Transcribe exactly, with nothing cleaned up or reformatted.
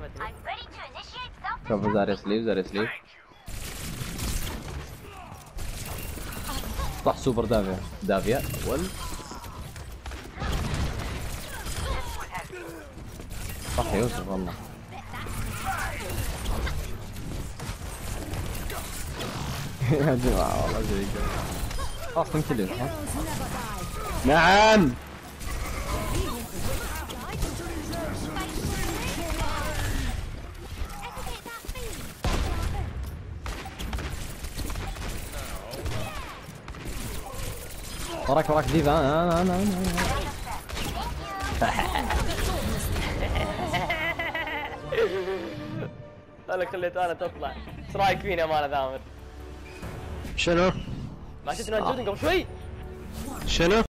رمتني. كفو زاري سليف زاري سليف. صح سوبر دافيا دافيا وال صح يوسف والله. يا جماعة والله زي كذا. خلاص تمثيل ها؟ نعم. وراك وراك ديفا. انا انا انا انا خليت انا تطلع. ايش رايك فيني يا مان ثامر؟ شنو؟ ما شفت انه جودن قبل شوي؟ شنو؟